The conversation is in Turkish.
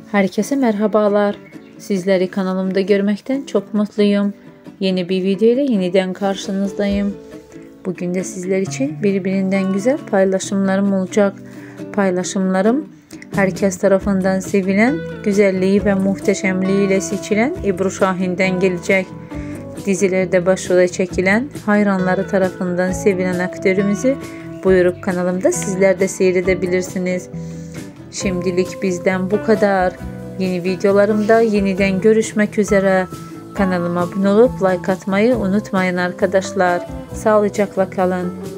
Herkese merhabalar. Sizleri kanalımda görmekten çok mutluyum. Yeni bir video ile yeniden karşınızdayım. Bugün de sizler için birbirinden güzel paylaşımlarım olacak. Paylaşımlarım herkes tarafından sevilen, güzelliği ve muhteşemliğiyle seçilen Ebru Şahin'den gelecek. Dizilerde başrole çekilen, hayranları tarafından sevilen aktörümüzü buyurup kanalımda sizler de seyredebilirsiniz. Şimdilik bizden bu kadar. Yeni videolarımda yeniden görüşmek üzere. Kanalıma abone olup like atmayı unutmayın arkadaşlar. Sağlıcakla kalın.